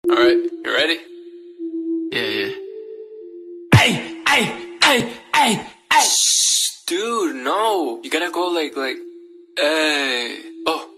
Alright, you ready? Yeah. Hey. Shh, dude, no. You gotta go like, hey. Oh,